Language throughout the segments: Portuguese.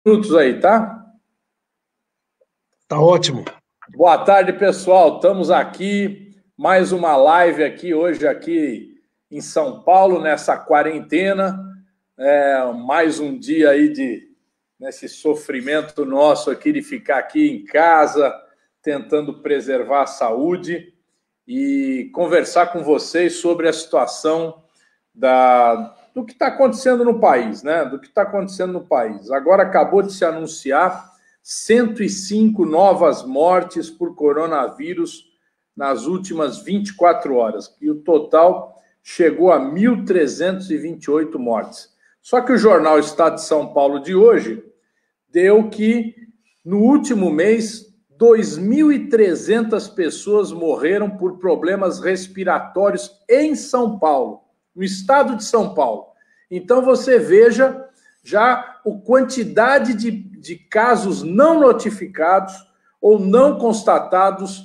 Minutos aí, tá? Tá ótimo. Boa tarde, pessoal. Estamos aqui, mais uma live aqui hoje aqui em São Paulo, nessa quarentena. Mais um dia aí nesse sofrimento nosso aqui de ficar aqui em casa, tentando preservar a saúde e conversar com vocês sobre a situação do que está acontecendo no país, né? Do que está acontecendo no país. Agora acabou de se anunciar 105 novas mortes por coronavírus nas últimas 24 horas, e o total chegou a 1.328 mortes. Só que o jornal Estado de São Paulo de hoje deu que, no último mês, 2.300 pessoas morreram por problemas respiratórios em São Paulo, no estado de São Paulo. Então você veja já a quantidade de casos não notificados ou não constatados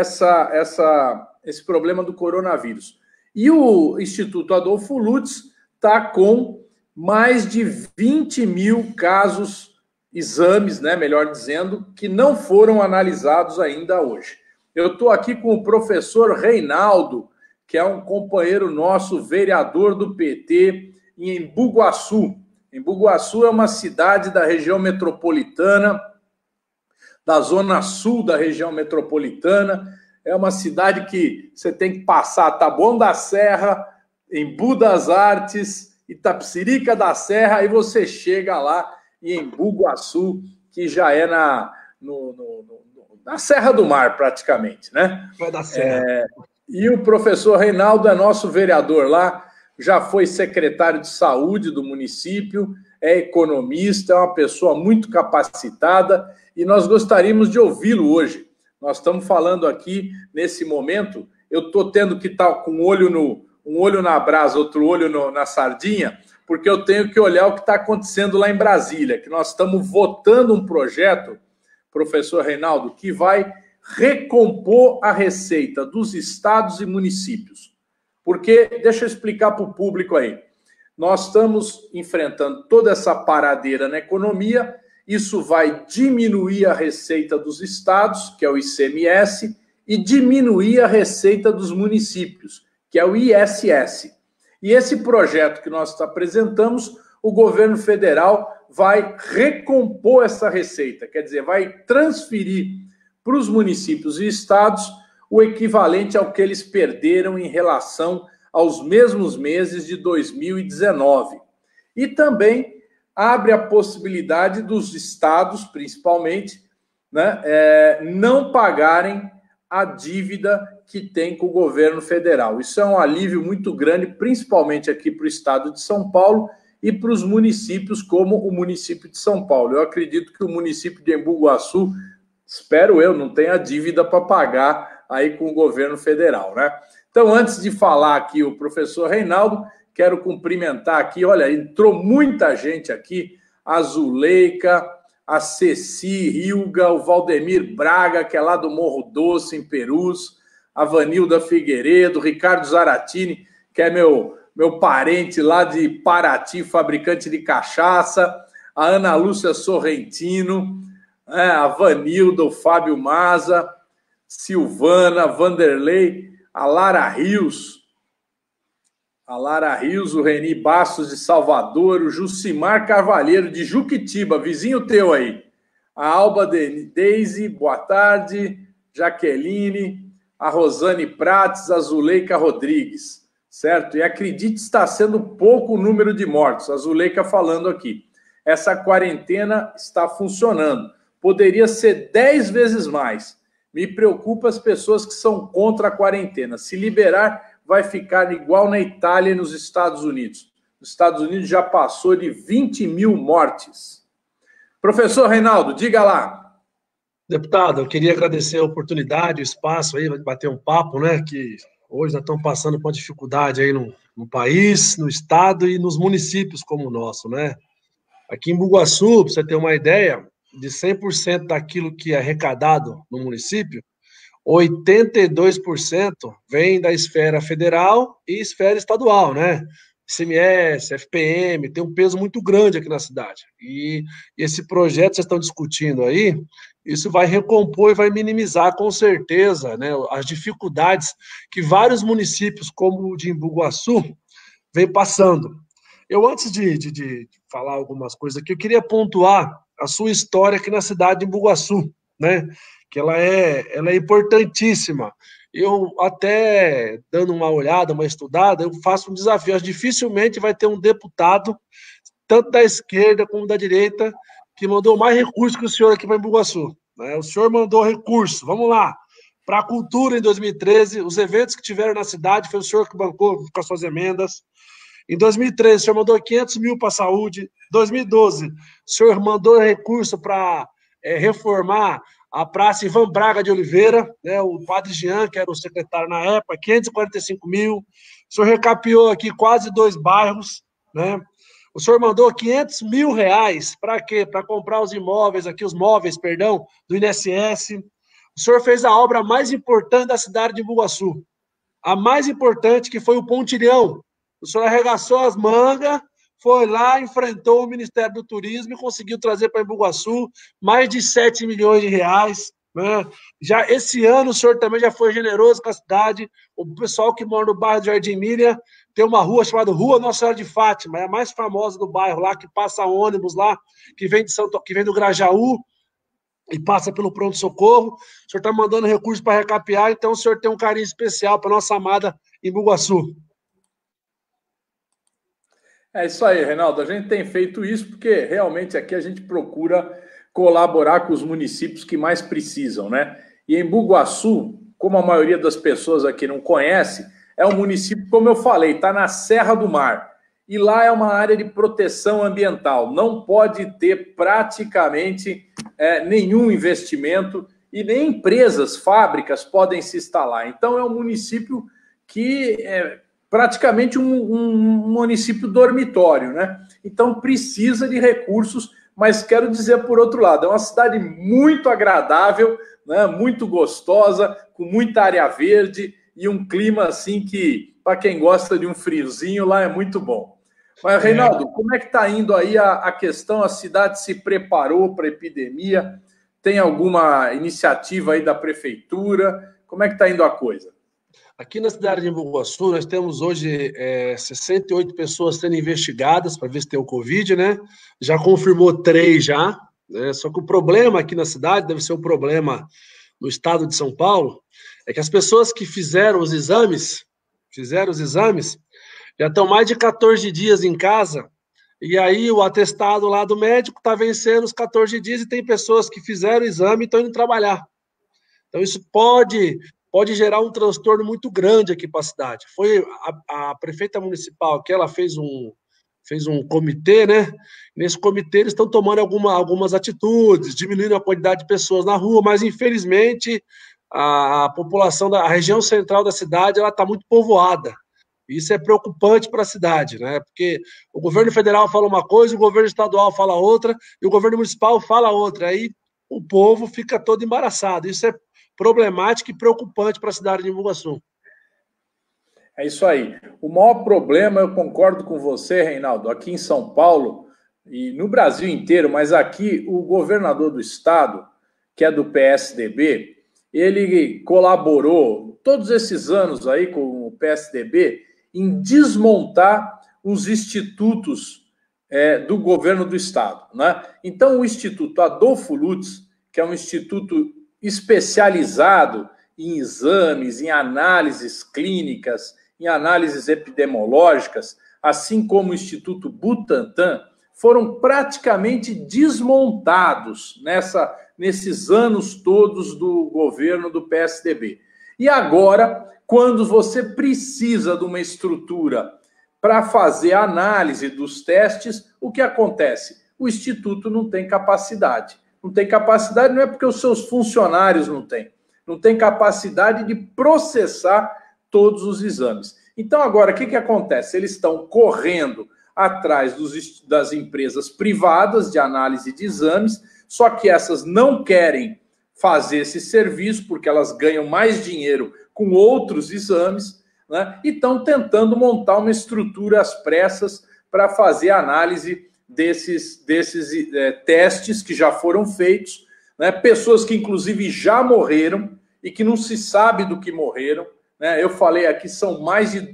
esse problema do coronavírus. E o Instituto Adolfo Lutz está com mais de 20 mil casos, exames, né, melhor dizendo, que não foram analisados ainda hoje. Eu estou aqui com o professor Reinaldo, que é um companheiro nosso, vereador do PT, em Embu-Guaçu. Embu-Guaçu é uma cidade da região metropolitana, da zona sul da região metropolitana. É uma cidade que você tem que passar Taboão da Serra, Embu das Artes, Itapecerica da Serra, aí você chega lá em Embu-Guaçu, que já é na Serra do Mar, praticamente, né? Vai dar certo. E o professor Reinaldo é nosso vereador lá, já foi secretário de saúde do município, é economista, é uma pessoa muito capacitada e nós gostaríamos de ouvi-lo hoje. Nós estamos falando aqui, nesse momento, eu estou tendo que estar com um olho na brasa, outro olho na sardinha, porque eu tenho que olhar o que está acontecendo lá em Brasília, que nós estamos votando um projeto, professor Reinaldo, que vai recompor a receita dos estados e municípios. Porque, deixa eu explicar para o público aí, nós estamos enfrentando toda essa paradeira na economia, isso vai diminuir a receita dos estados, que é o ICMS, e diminuir a receita dos municípios, que é o ISS. E esse projeto que nós apresentamos, o governo federal vai recompor essa receita, quer dizer, vai transferir para os municípios e estados o equivalente ao que eles perderam em relação aos mesmos meses de 2019. E também abre a possibilidade dos estados, principalmente, né, não pagarem a dívida que tem com o governo federal. Isso é um alívio muito grande, principalmente aqui para o estado de São Paulo e para os municípios como o município de São Paulo. Eu acredito que o município de Embu-Guaçu, espero eu, não tenha dívida para pagar aí com o governo federal, né? Então, antes de falar aqui o professor Reinaldo, quero cumprimentar aqui, olha, entrou muita gente aqui, a Zuleika, a Ceci Rilga, o Valdemir Braga, que é lá do Morro Doce, em Perus, a Vanilda Figueiredo, Ricardo Zaratini, que é meu parente lá de Paraty, fabricante de cachaça, a Ana Lúcia Sorrentino, a Vanilda, o Fábio Maza, Silvana, Vanderlei, a Lara Rios, o Reni Bastos de Salvador, o Jucimar Carvalheiro de Juquitiba, vizinho teu aí, a Alba Deise, boa tarde, Jaqueline, a Rosane Prates, a Zuleika Rodrigues, certo? E acredite, está sendo pouco o número de mortos, a Zuleika falando aqui. Essa quarentena está funcionando. Poderia ser 10 vezes mais. Me preocupa as pessoas que são contra a quarentena. Se liberar, vai ficar igual na Itália e nos Estados Unidos. Os Estados Unidos já passou de 20 mil mortes. Professor Reinaldo, diga lá. Deputado, eu queria agradecer a oportunidade, o espaço aí, bater um papo, né, que hoje nós estamos passando por uma dificuldade aí no país, no estado e nos municípios como o nosso, né? Aqui em Embu-Guaçu, para você ter uma ideia, de 100% daquilo que é arrecadado no município, 82% vem da esfera federal e esfera estadual, né? ICMS, FPM, tem um peso muito grande aqui na cidade. E esse projeto que vocês estão discutindo aí, isso vai recompor e vai minimizar, com certeza, né, as dificuldades que vários municípios, como o de Embu Guaçu, vem passando. Eu, antes de falar algumas coisas aqui, eu queria pontuar a sua história aqui na cidade de Embu Guaçu, né, que ela é importantíssima. Eu até, dando uma olhada, uma estudada, eu faço um desafio. Dificilmente vai ter um deputado, tanto da esquerda como da direita, que mandou mais recursos que o senhor aqui para Embu Guaçu, né? O senhor mandou recurso, vamos lá, para a cultura em 2013, os eventos que tiveram na cidade, foi o senhor que bancou com as suas emendas. Em 2013, o senhor mandou 500 mil para a saúde. Em 2012, o senhor mandou recurso para reformar a Praça Ivan Braga de Oliveira, né, o padre Jean, que era o secretário na época, 545 mil. O senhor recapeou aqui quase 2 bairros, né? O senhor mandou 500 mil reais para quê? Para comprar os imóveis aqui, os móveis, perdão, do INSS. O senhor fez a obra mais importante da cidade de Embu Guaçu, a mais importante, que foi o pontilhão. O senhor arregaçou as mangas, foi lá, enfrentou o Ministério do Turismo e conseguiu trazer para Embu Guaçu mais de 7 milhões de reais. Né? Já esse ano o senhor também já foi generoso com a cidade. O pessoal que mora no bairro de Jardim Miriam tem uma rua chamada Rua Nossa Senhora de Fátima, é a mais famosa do bairro lá, que passa ônibus lá, que vem do Grajaú e passa pelo pronto-socorro. O senhor está mandando recursos para recapear, então o senhor tem um carinho especial para a nossa amada Embu Guaçu. É isso aí, Reinaldo. A gente tem feito isso porque realmente aqui a gente procura colaborar com os municípios que mais precisam, né? E Embu Guaçu, como a maioria das pessoas aqui não conhece, é um município, como eu falei, está na Serra do Mar. E lá é uma área de proteção ambiental. Não pode ter praticamente nenhum investimento e nem empresas, fábricas podem se instalar. Então é um município que praticamente um município dormitório, né? Então precisa de recursos, mas quero dizer por outro lado, é uma cidade muito agradável, né? Muito gostosa, com muita área verde e um clima assim que, para quem gosta de um friozinho, lá é muito bom. Mas, Reinaldo, como é que está indo aí a questão? A cidade se preparou para a epidemia? Tem alguma iniciativa aí da prefeitura? Como é que está indo a coisa? Aqui na cidade de Embu Guaçu, nós temos hoje 68 pessoas sendo investigadas para ver se tem o Covid, né? Já confirmou 3 já, né? Só que o problema aqui na cidade, deve ser um problema no estado de São Paulo, é que as pessoas que fizeram os exames, já estão mais de 14 dias em casa, e aí o atestado lá do médico está vencendo os 14 dias e tem pessoas que fizeram o exame e estão indo trabalhar. Então isso pode gerar um transtorno muito grande aqui para a cidade. Foi a prefeita municipal que ela fez um comitê, né? Nesse comitê eles estão tomando algumas atitudes, diminuindo a quantidade de pessoas na rua, mas infelizmente a população da região central da cidade ela está muito povoada. Isso é preocupante para a cidade, né? Porque o governo federal fala uma coisa, o governo estadual fala outra, e o governo municipal fala outra. Aí o povo fica todo embaraçado. Isso é problemático e preocupante para a cidade de Embu Guaçu. É isso aí. O maior problema, eu concordo com você, Reinaldo, aqui em São Paulo e no Brasil inteiro, mas aqui o governador do estado, que é do PSDB, ele colaborou todos esses anos aí com o PSDB em desmontar os institutos do governo do estado, né? Então o Instituto Adolfo Lutz, que é um instituto especializado em exames, em análises clínicas, em análises epidemiológicas, assim como o Instituto Butantan, foram praticamente desmontados nesses anos todos do governo do PSDB. E agora, quando você precisa de uma estrutura para fazer a análise dos testes, o que acontece? O Instituto não tem capacidade. Não tem capacidade não é porque os seus funcionários não tem capacidade de processar todos os exames. Então agora, o que acontece? Eles estão correndo atrás das empresas privadas de análise de exames, só que essas não querem fazer esse serviço porque elas ganham mais dinheiro com outros exames, né, e estão tentando montar uma estrutura às pressas para fazer análise desses testes que já foram feitos, né, pessoas que inclusive já morreram e que não se sabe do que morreram, né? Eu falei aqui, são mais de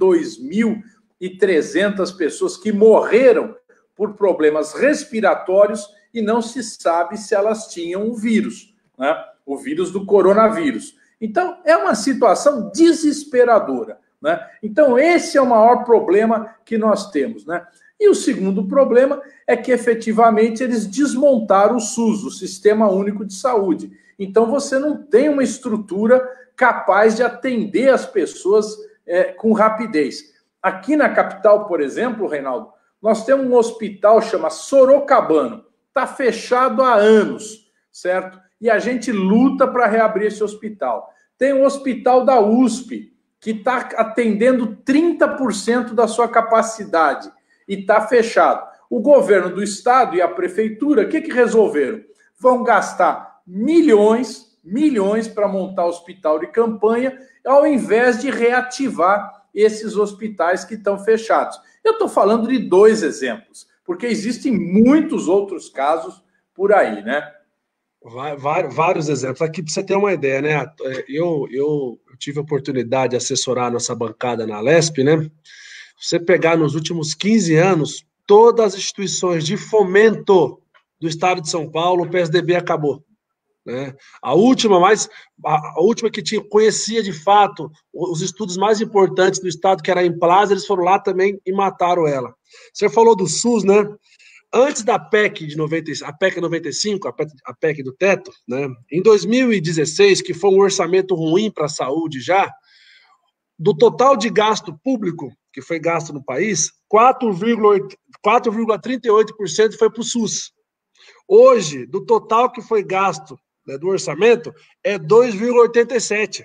2.300 pessoas que morreram por problemas respiratórios e não se sabe se elas tinham o vírus, né? O vírus do coronavírus. Então, é uma situação desesperadora, né? Então, esse é o maior problema que nós temos, né? E o segundo problema é que, efetivamente, eles desmontaram o SUS, o Sistema Único de Saúde. Então, você não tem uma estrutura capaz de atender as pessoas com rapidez. Aqui na capital, por exemplo, Reinaldo, nós temos um hospital chama Sorocabano. Está fechado há anos, certo? E a gente luta para reabrir esse hospital. Tem um hospital da USP, que está atendendo 30% da sua capacidade e está fechado. O governo do estado e a prefeitura, o que resolveram? Vão gastar milhões para montar hospital de campanha, ao invés de reativar esses hospitais que estão fechados. Eu estou falando de 2 exemplos, porque existem muitos outros casos por aí, né? Vários exemplos. Aqui, para você ter uma ideia, né? Eu tive a oportunidade de assessorar a nossa bancada na Alesp, né? Você pegar nos últimos 15 anos, todas as instituições de fomento do estado de São Paulo, o PSDB acabou, né? A última que conhecia de fato os estudos mais importantes do estado, que era a Implaza, eles foram lá também e mataram ela. Você falou do SUS, né? Antes da PEC de 95, a PEC 95, a PEC do teto, né? Em 2016, que foi um orçamento ruim para a saúde já, do total de gasto público que foi gasto no país, 4,38% foi para o SUS. Hoje, do total que foi gasto, né, do orçamento, é 2,87%.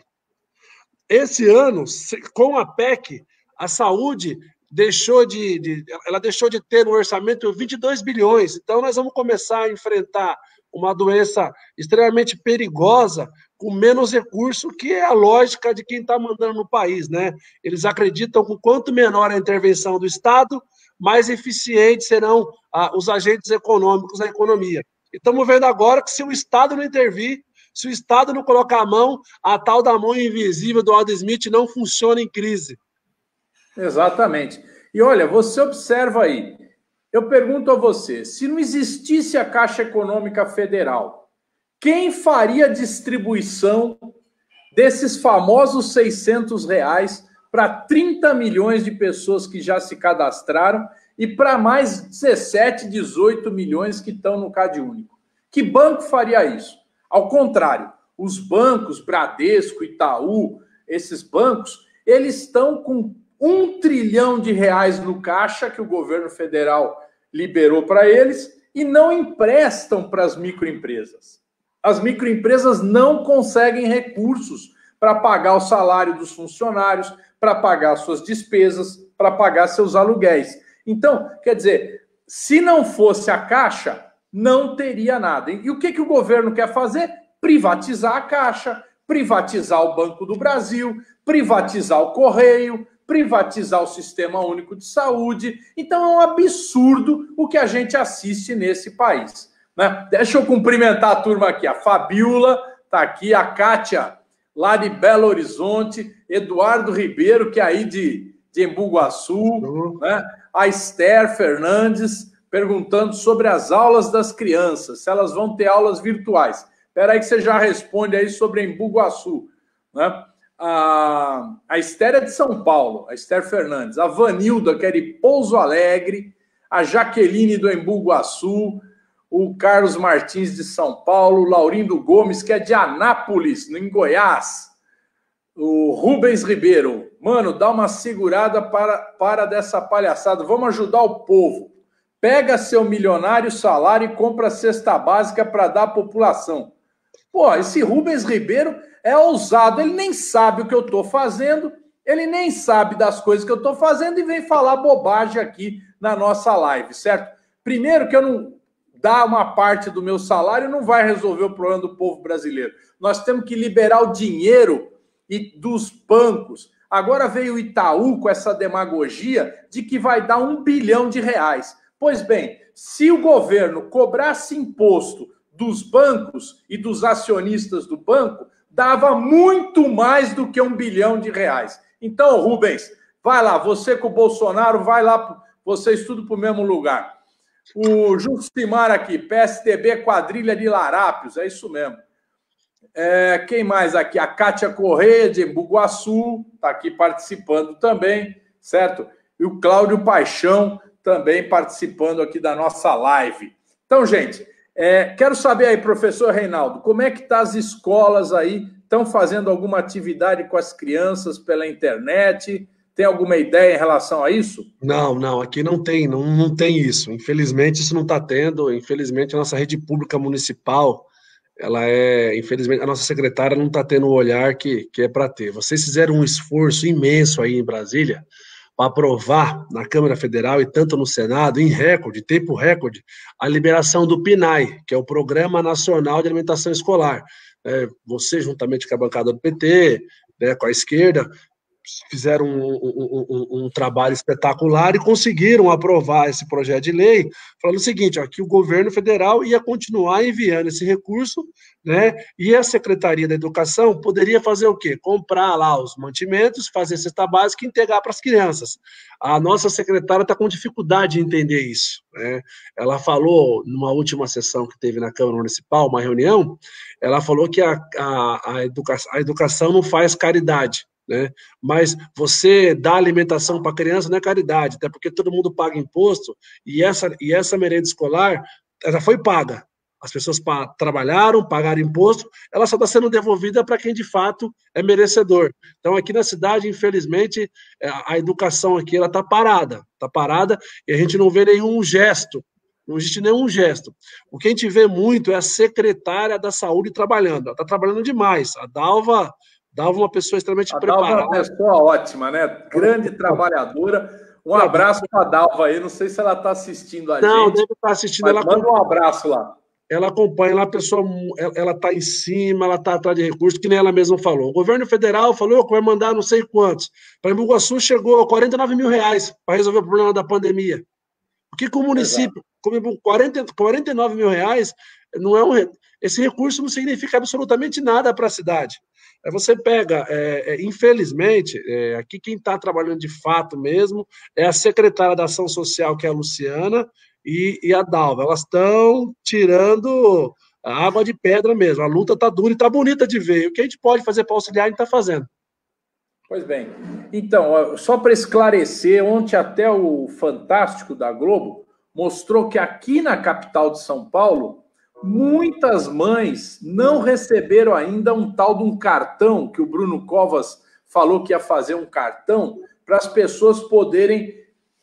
Esse ano, com a PEC, a saúde deixou de ter no orçamento 22 bilhões. Então, nós vamos começar a enfrentar uma doença extremamente perigosa com menos recurso, que é a lógica de quem está mandando no país, né? Eles acreditam que quanto menor a intervenção do Estado, mais eficientes serão os agentes econômicos na economia. E estamos vendo agora que se o Estado não intervir, se o Estado não colocar a mão, a tal da mão invisível do Adam Smith não funciona em crise. Exatamente. E olha, você observa aí, eu pergunto a você, se não existisse a Caixa Econômica Federal, quem faria a distribuição desses famosos R$600 para 30 milhões de pessoas que já se cadastraram e para mais 17, 18 milhões que estão no CadÚnico? Que banco faria isso? Ao contrário, os bancos, Bradesco, Itaú, esses bancos, eles estão com R$1 trilhão no caixa que o governo federal liberou para eles e não emprestam para as microempresas. As microempresas não conseguem recursos para pagar o salário dos funcionários, para pagar suas despesas, para pagar seus aluguéis. Então, quer dizer, se não fosse a Caixa, não teria nada. E o que o governo quer fazer? Privatizar a Caixa, privatizar o Banco do Brasil, privatizar o Correio, privatizar o Sistema Único de Saúde. Então é um absurdo o que a gente assiste nesse país, né? Deixa eu cumprimentar a turma aqui. A Fabiola está aqui, a Kátia, lá de Belo Horizonte, Eduardo Ribeiro, que é aí de Embu-Guaçu, né? A Esther Fernandes, perguntando sobre as aulas das crianças, se elas vão ter aulas virtuais. Espera aí que você já responde aí sobre Embu-Guaçu, né? A Esther é de São Paulo, a Esther Fernandes. A Vanilda, que é de Pouso Alegre. A Jaqueline, do Embu-Guaçu. O Carlos Martins, de São Paulo. O Laurindo Gomes, que é de Anápolis, em Goiás. O Rubens Ribeiro. Mano, dá uma segurada para dessa palhaçada. Vamos ajudar o povo. Pega seu milionário salário e compra a cesta básica para dar à população. Pô, esse Rubens Ribeiro é ousado. Ele nem sabe o que eu estou fazendo. Ele nem sabe das coisas que eu estou fazendo e vem falar bobagem aqui na nossa live, certo? Primeiro que eu não... dar uma parte do meu salário não vai resolver o problema do povo brasileiro. Nós temos que liberar o dinheiro dos bancos. Agora veio o Itaú com essa demagogia de que vai dar R$ 1 bilhão. Pois bem, se o governo cobrasse imposto dos bancos e dos acionistas do banco, dava muito mais do que R$ 1 bilhão. Então, Rubens, vai lá, você com o Bolsonaro, vai lá, vocês tudo para o mesmo lugar. O Jucimar aqui, PSDB Quadrilha de Larápios, é isso mesmo. Quem mais aqui? A Kátia Correia, de Embu-Guaçu, está aqui participando também, certo? E o Cláudio Paixão, também participando aqui da nossa live. Então, gente, quero saber aí, professor Reinaldo, como é que tá as escolas aí? Estão fazendo alguma atividade com as crianças pela internet? Tem alguma ideia em relação a isso? Não, aqui não tem isso. Infelizmente, isso não está tendo. Infelizmente, a nossa rede pública municipal, infelizmente, a nossa secretária não está tendo o olhar que é para ter. Vocês fizeram um esforço imenso aí em Brasília para aprovar na Câmara Federal e tanto no Senado, em tempo recorde, a liberação do PNAE, que é o Programa Nacional de Alimentação Escolar. Você, juntamente com a bancada do PT, né, com a esquerda, fizeram um trabalho espetacular e conseguiram aprovar esse projeto de lei, falando o seguinte, ó, que o governo federal ia continuar enviando esse recurso, né, e a Secretaria da Educação poderia fazer o quê? Comprar lá os mantimentos, fazer cesta básica e entregar para as crianças. A nossa secretária está com dificuldade de entender isso, né? Ela falou, numa última sessão que teve na Câmara Municipal, uma reunião, ela falou que a educação não faz caridade, né? Mas você dá alimentação para a criança não é caridade, até porque todo mundo paga imposto e essa merenda escolar ela foi paga. As pessoas trabalharam, pagaram imposto, ela só está sendo devolvida para quem de fato é merecedor. Então, aqui na cidade, infelizmente, a educação aqui ela está parada e a gente não vê nenhum gesto. Não existe nenhum gesto. O que a gente vê muito é a secretária da saúde trabalhando. Ela está trabalhando demais. A Dalva é uma pessoa extremamente preparada. A Dalva é uma pessoa ótima, né? Grande trabalhadora. Um abraço para a Dalva aí. Não sei se ela está assistindo a gente. Não, deve estar assistindo. Mas manda um abraço lá. Ela acompanha lá, a pessoa, ela está em cima, ela está atrás de recursos, que nem ela mesma falou. O governo federal falou que vai mandar não sei quantos. Para Embu-Guaçu chegou a R$49 mil para resolver o problema da pandemia. Por que o município, com R$49 mil, não é esse recurso não significa absolutamente nada para a cidade. Aí você pega, infelizmente, aqui quem está trabalhando de fato mesmo é a secretária da Ação Social, que é a Luciana, e a Dalva. Elas estão tirando a água de pedra mesmo. A luta está dura e está bonita de ver. O que a gente pode fazer para auxiliar, a gente está fazendo. Pois bem. Então, só para esclarecer, ontem até o Fantástico da Globo mostrou que aqui na capital de São Paulo, muitas mães não receberam ainda um tal de um cartão, que o Bruno Covas falou que ia fazer um cartão, para as pessoas poderem,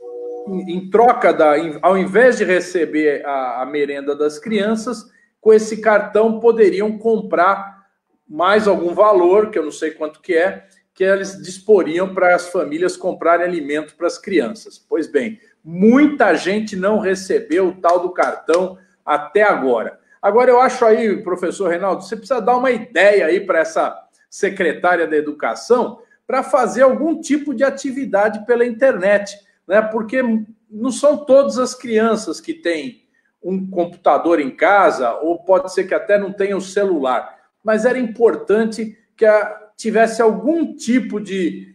em troca ao invés de receber a merenda das crianças, com esse cartão poderiam comprar mais algum valor, que eu não sei quanto que eles disporiam para as famílias comprarem alimento para as crianças. Pois bem, muita gente não recebeu o tal do cartão até agora. Agora, eu acho aí, professor Reinaldo, você precisa dar uma ideia aí para essa secretária da Educação para fazer algum tipo de atividade pela internet, né? Porque não são todas as crianças que têm um computador em casa, ou pode ser que até não tenham o celular, mas era importante que tivesse algum tipo de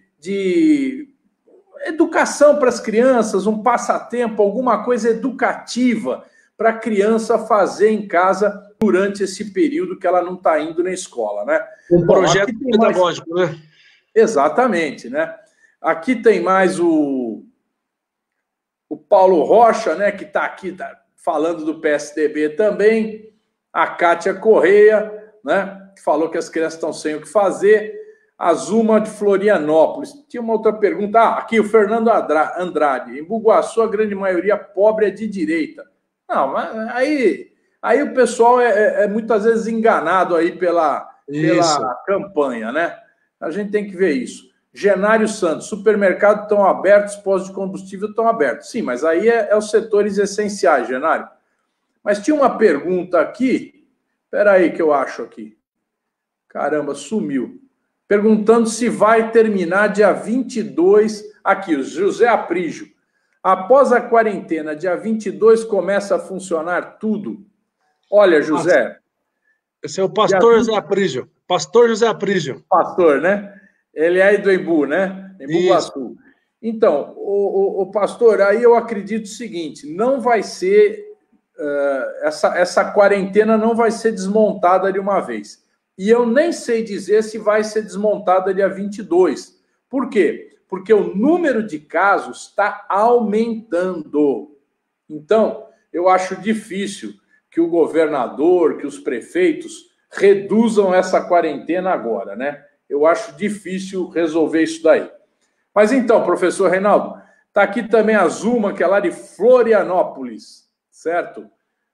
educação para as crianças, um passatempo, alguma coisa educativa para a criança fazer em casa durante esse período que ela não está indo na escola, né? Um projeto pedagógico, né? Exatamente, né? Aqui tem mais o Paulo Rocha, né, que está aqui falando do PSDB também, a Kátia Correia, né, que falou que as crianças estão sem o que fazer, a Zuma de Florianópolis. Tinha uma outra pergunta, aqui o Fernando Andrade, em Embu-Guaçu a grande maioria pobre é de direita. Não, mas aí o pessoal é muitas vezes enganado aí pela campanha, né? A gente tem que ver isso. Genário Santos, supermercados estão abertos, postos de combustível estão abertos. Sim, mas aí é os setores essenciais, Genário. Mas tinha uma pergunta aqui, espera aí que eu acho aqui. Caramba, sumiu. perguntando se vai terminar dia 22. Aqui, o José Aprígio. Após a quarentena, dia 22, começa a funcionar tudo. Olha, José... Esse é o pastor José Aprígio. Pastor José Aprígio. Pastor, né? Ele é do Embu, né? Embu Guaçu. Então, o pastor, aí eu acredito o seguinte, não vai ser... essa quarentena não vai ser desmontada de uma vez. E eu nem sei dizer se vai ser desmontada dia 22. Por quê? Porque o número de casos está aumentando. Então, eu acho difícil que o governador, que os prefeitos reduzam essa quarentena agora, né? Eu acho difícil resolver isso daí. Mas então, professor Reinaldo, está aqui também a Zuma, que é lá de Florianópolis, certo?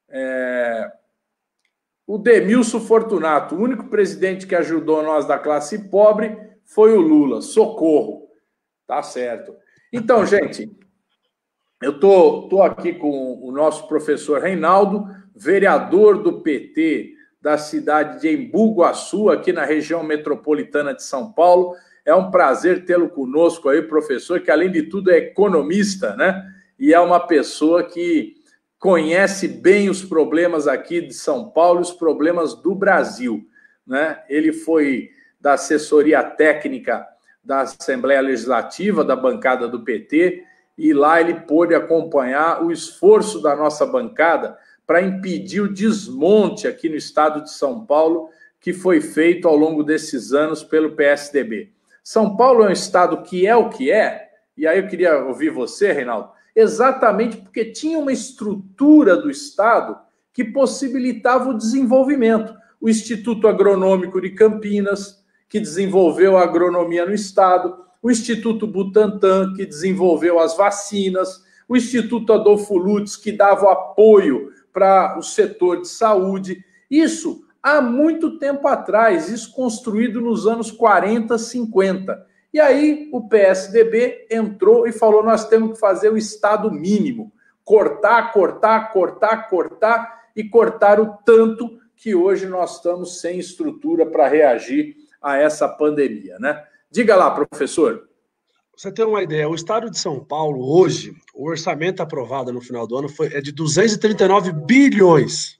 O Demilson Fortunato, o único presidente que ajudou nós da classe pobre foi o Lula. Socorro. Tá certo. Então, gente, eu tô aqui com o nosso professor Reinaldo, vereador do PT da cidade de Embu Guaçu, aqui na região metropolitana de São Paulo. É um prazer tê-lo conosco aí, professor, que além de tudo é economista, né? E é uma pessoa que conhece bem os problemas aqui de São Paulo e os problemas do Brasil, né? Ele foi da assessoria técnica da Assembleia Legislativa, da bancada do PT, e lá ele pôde acompanhar o esforço da nossa bancada para impedir o desmonte aqui no estado de São Paulo, que foi feito ao longo desses anos pelo PSDB. São Paulo é um estado que é o que é, e aí eu queria ouvir você, Reinaldo, exatamente porque tinha uma estrutura do estado que possibilitava o desenvolvimento. O Instituto Agronômico de Campinas, que desenvolveu a agronomia no estado, o Instituto Butantan, que desenvolveu as vacinas, o Instituto Adolfo Lutz, que dava apoio para o setor de saúde. Isso há muito tempo atrás, isso construído nos anos 40, 50. E aí o PSDB entrou e falou, nós temos que fazer o Estado mínimo. Cortar, cortar, cortar, cortar e cortar o tanto que hoje nós estamos sem estrutura para reagir a essa pandemia, né? Diga lá, professor. Você tem uma ideia, o estado de São Paulo, hoje, o orçamento aprovado no final do ano é de 239 bilhões.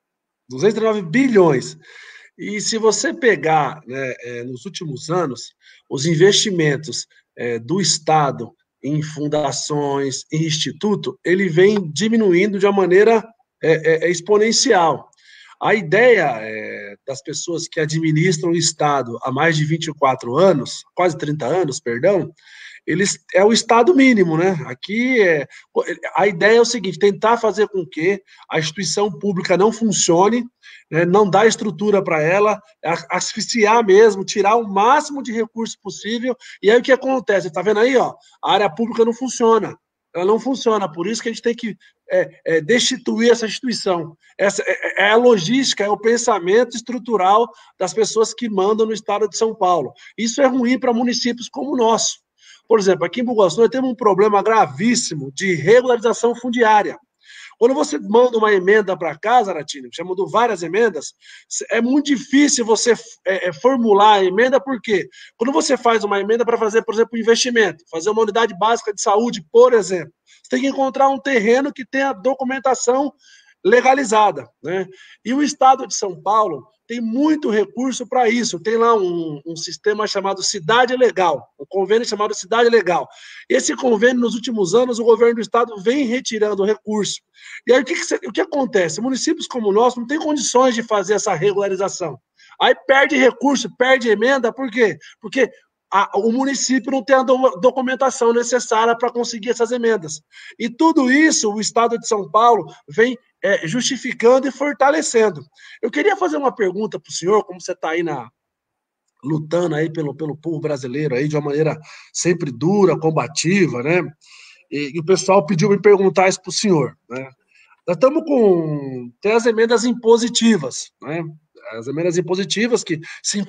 239 bilhões. E se você pegar, né, nos últimos anos, os investimentos do Estado em fundações, em instituto, ele vem diminuindo de uma maneira exponencial. A ideia das pessoas que administram o Estado há mais de 24 anos, quase 30 anos, perdão, é o Estado mínimo, né? Aqui a ideia é o seguinte: tentar fazer com que a instituição pública não funcione, né, não dar estrutura para ela, asfixiar mesmo, tirar o máximo de recurso possível. E aí o que acontece? Está vendo aí, ó? A área pública não funciona. Ela não funciona, por isso que a gente tem que destituir essa instituição. Essa é a logística, é o pensamento estrutural das pessoas que mandam no estado de São Paulo. Isso é ruim para municípios como o nosso. Por exemplo, aqui em Bugaçu nós temos um problema gravíssimo de regularização fundiária. Quando você manda uma emenda para cá, Zaratini, já mandou várias emendas, é muito difícil você formular a emenda, por quê? Quando você faz uma emenda para fazer, por exemplo, um investimento, fazer uma unidade básica de saúde, por exemplo, você tem que encontrar um terreno que tenha documentação legalizada, né? E o estado de São Paulo tem muito recurso para isso. Tem lá um sistema chamado Cidade Legal, um convênio chamado Cidade Legal. Esse convênio, nos últimos anos, o governo do estado vem retirando recurso. E aí, o que acontece? Municípios como o nosso não têm condições de fazer essa regularização. Aí perde recurso, perde emenda, por quê? Porque o município não tem a documentação necessária para conseguir essas emendas. E tudo isso, o estado de São Paulo vem justificando e fortalecendo. Eu queria fazer uma pergunta para o senhor, como você está aí lutando aí pelo povo brasileiro aí de uma maneira sempre dura, combativa, né? E o pessoal pediu me perguntar isso para o senhor, né? Nós estamos tem as emendas impositivas, né? As emendas impositivas, que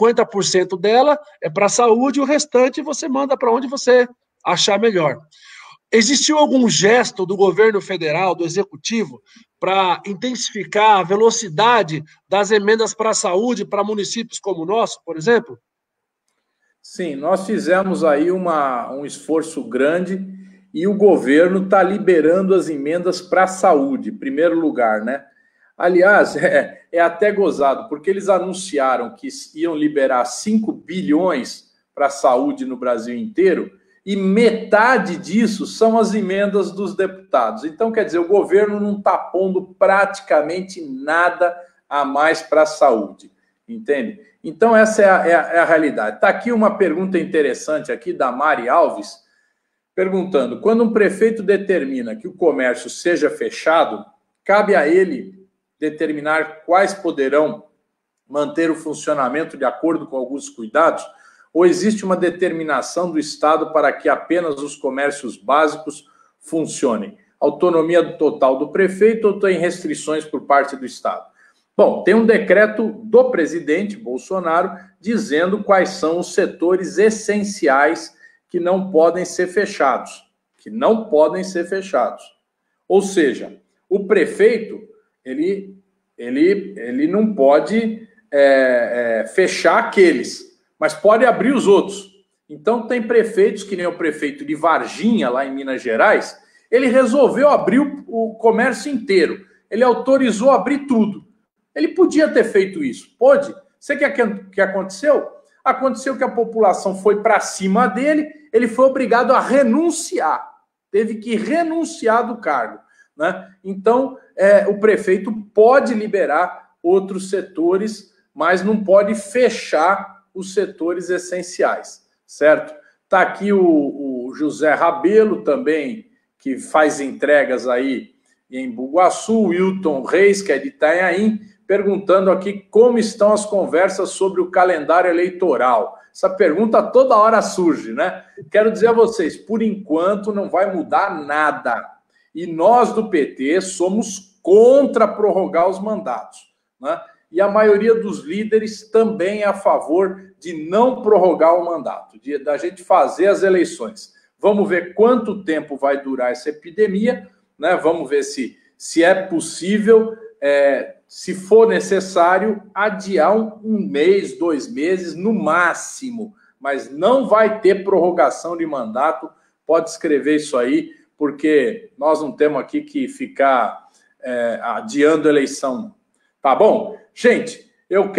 50% dela é para a saúde, e o restante você manda para onde você achar melhor. Existiu algum gesto do governo federal, do executivo, para intensificar a velocidade das emendas para a saúde para municípios como o nosso, por exemplo? Sim, nós fizemos aí um esforço grande e o governo está liberando as emendas para a saúde, em primeiro lugar, né? Aliás, é até gozado, porque eles anunciaram que iam liberar 5 bilhões para a saúde no Brasil inteiro, e metade disso são as emendas dos deputados. Então, quer dizer, o governo não está pondo praticamente nada a mais para a saúde, entende? Então, essa é a realidade. Está aqui uma pergunta interessante aqui da Mari Alves, perguntando: quando um prefeito determina que o comércio seja fechado, cabe a ele determinar quais poderão manter o funcionamento de acordo com alguns cuidados? Ou existe uma determinação do Estado para que apenas os comércios básicos funcionem? Autonomia total do prefeito ou tem restrições por parte do Estado? Bom, tem um decreto do presidente Bolsonaro dizendo quais são os setores essenciais que não podem ser fechados. Que não podem ser fechados. Ou seja, o prefeito, ele não pode fechar aqueles, mas pode abrir os outros. Então, tem prefeitos, que nem o prefeito de Varginha, lá em Minas Gerais, ele resolveu abrir o comércio inteiro. Ele autorizou abrir tudo. Ele podia ter feito isso. Pôde. Você quer que aconteceu? Aconteceu que a população foi para cima dele, ele foi obrigado a renunciar. Teve que renunciar do cargo, né? Então, o prefeito pode liberar outros setores, mas não pode fechar os setores essenciais, certo? Está aqui o José Rabelo também, que faz entregas aí em Bugaçu, o Wilton Reis, que é de Itanhaém, perguntando aqui como estão as conversas sobre o calendário eleitoral. Essa pergunta toda hora surge, né? Quero dizer a vocês, por enquanto não vai mudar nada. E nós do PT somos contra prorrogar os mandatos, né? E a maioria dos líderes também é a favor de não prorrogar o mandato, da gente fazer as eleições. Vamos ver quanto tempo vai durar essa epidemia, né? Vamos ver se é possível, se for necessário, adiar um mês, 2 meses, no máximo. Mas não vai ter prorrogação de mandato, pode escrever isso aí, porque nós não temos aqui que ficar adiando a eleição. Tá bom? Gente, eu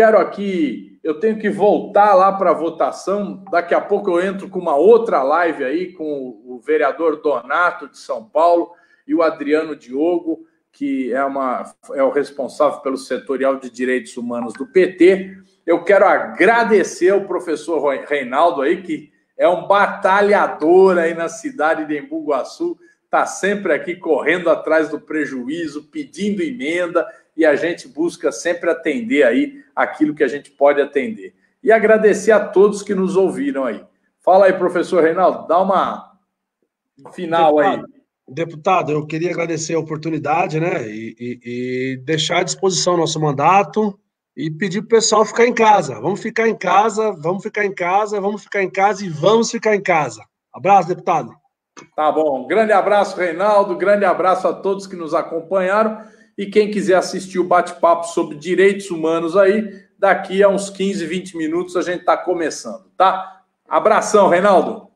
tenho que voltar lá para a votação. Daqui a pouco eu entro com uma outra live aí com o vereador Donato de São Paulo e o Adriano Diogo, que é o responsável pelo setorial de direitos humanos do PT. Eu quero agradecer ao professor Reinaldo aí, que é um batalhador aí na cidade de Embu Guaçu, está sempre aqui correndo atrás do prejuízo, pedindo emenda, e a gente busca sempre atender aí aquilo que a gente pode atender. E agradecer a todos que nos ouviram aí. Fala aí, professor Reinaldo, dá uma final aí. Deputado, eu queria agradecer a oportunidade, né, e deixar à disposição o nosso mandato e pedir para o pessoal ficar em casa. Vamos ficar em casa, vamos ficar em casa, vamos ficar em casa e vamos ficar em casa. Abraço, deputado. Tá bom. Grande abraço, Reinaldo. Grande abraço a todos que nos acompanharam. E quem quiser assistir o bate-papo sobre direitos humanos aí, daqui a uns 15, 20 minutos a gente está começando, tá? Abração, Reinaldo.